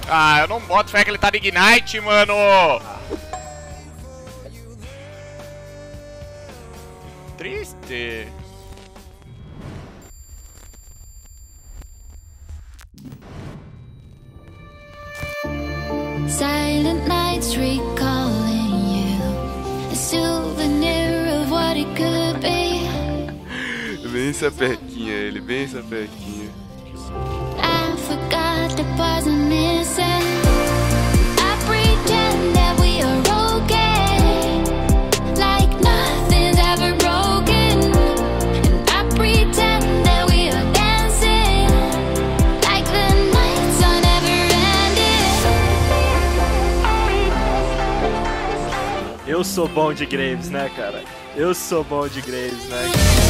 Ah, eu não boto fé que ele tá de Ignite, mano. Triste. Silent nights recalling you, a souvenir of what it could be. Bem sapequinha ele, bem sapequinha. I forgot the parts I'm missing. I pretend that we are okay, like nothing's ever broken. And I pretend that we are dancing, like the nights are never ending. Eu sou bom de Graves, né, cara? Eu sou bom de Graves, né?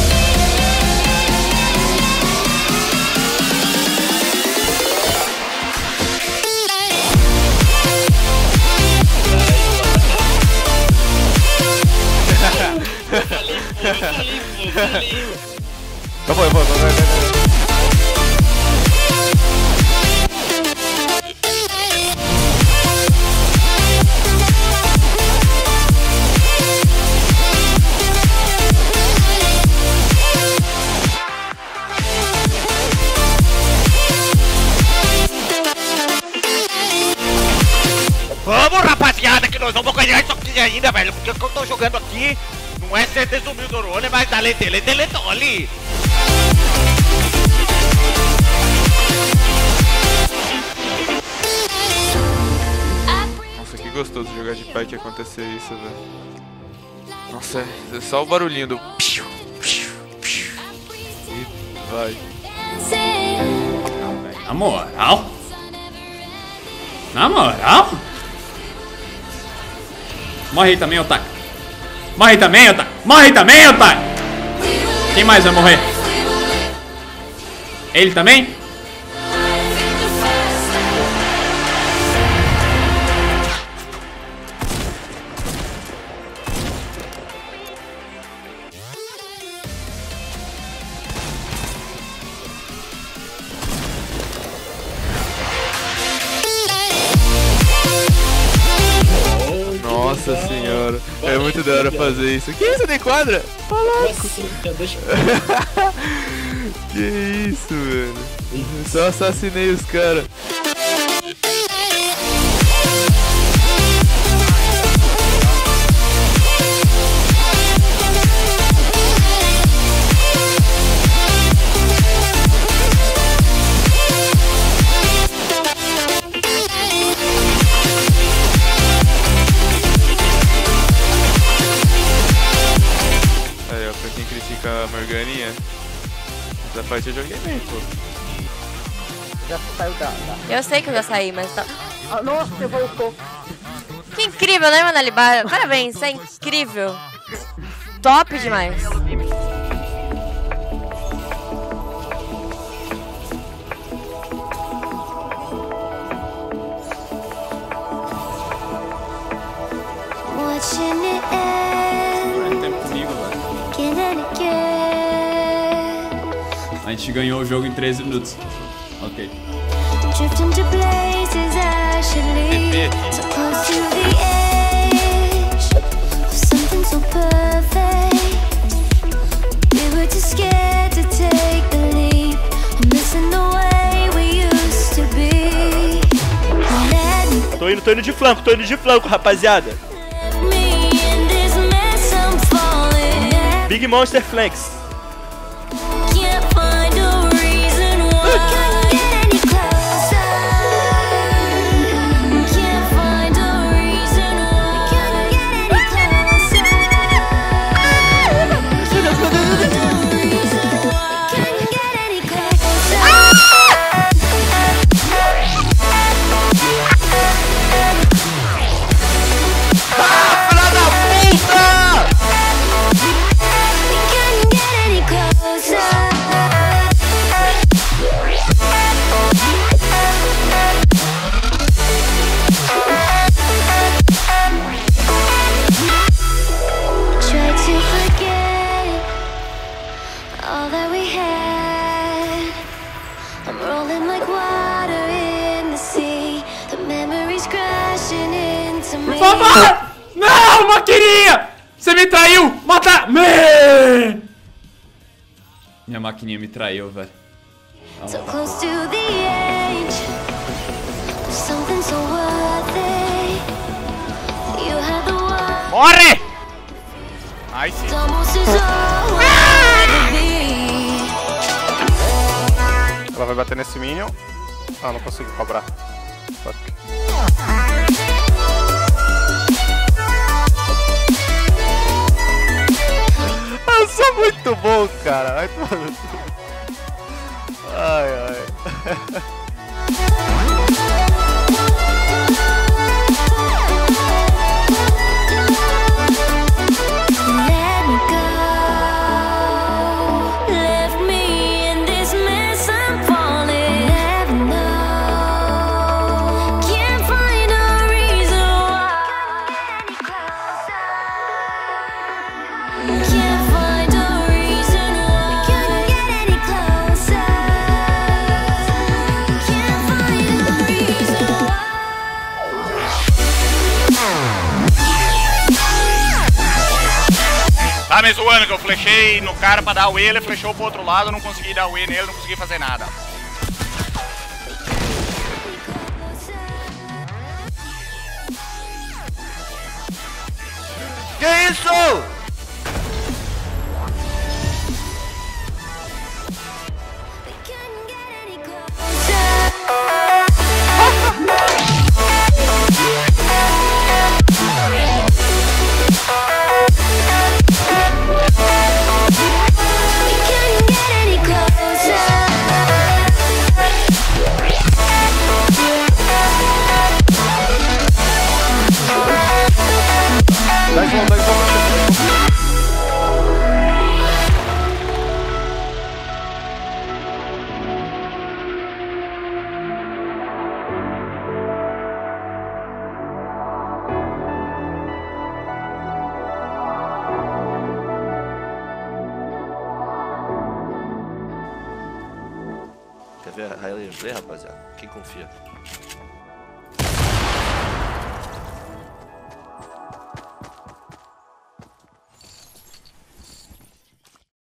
Eu vou, vai. Vamos, rapaziada, que nós vamos ganhar isso aqui ainda, velho. Porque o que eu tô jogando aqui não é certeza do Mildorone, mas da Teletole. Nossa, que gostoso jogar de Pyke e acontecer isso, velho. Nossa, é só o barulhinho do piu, piu, piu. E vai. Na moral? Na moral? Morre aí também, otário. Morre também, otário. Morre também, otário. Quem mais vai morrer? Ele também? Nossa senhora, é muito da hora fazer isso. Que isso, nem quadra? Tá louco. Que isso, velho. Só assassinei os caras. A Morganinha, essa parte eu joguei bem, pô. Já saiu da... Eu sei que eu já saí, mas tá... Ah, nossa, você voltou. Que incrível, né, Manalibar? Parabéns, é incrível. Top demais. Watching it end, Tempo comigo, velho. again and again. A gente ganhou o jogo em 13 minutos. Ok. Drifting to places I should leave, so close to the edge of something so perfect. We were too scared to take the leap. I'm missing the way we used to be. Tô indo de flanco, rapaziada. Me in this mess I'm falling. Big Monster Flanks. Can't find a reason why. Can't get any closer. Can't find a reason why. Can't get any closer. Can't find a reason why. Can't get any closer. Filha da puta! Can't get any closer. favor! Não, maquininha! Você me traiu! Mata! Minha maquininha me traiu, velho. So close to the edge, something so worthy. You had the one. Morre! Ai, sim. It's almost as though I could be. Ela vai bater nesse minion. Ah, não consigo cobrar. Fuck. Eu sou muito bom, cara. Vai tomar no cu. Ai, ai. Let me go. Left me in this mess. I'm falling. Never know. Can't find a reason why. Can't find a reason why. Couldn't get any closer. Can't find a reason why. Tá me zoando que eu flechei no cara pra dar o E, ele flechou pro outro lado, eu não consegui dar o E nele, não consegui fazer nada. Que isso? Couldn't get any closer. Couldn't get any closer. Quer ver a Highland Play, rapaziada? Quem confia?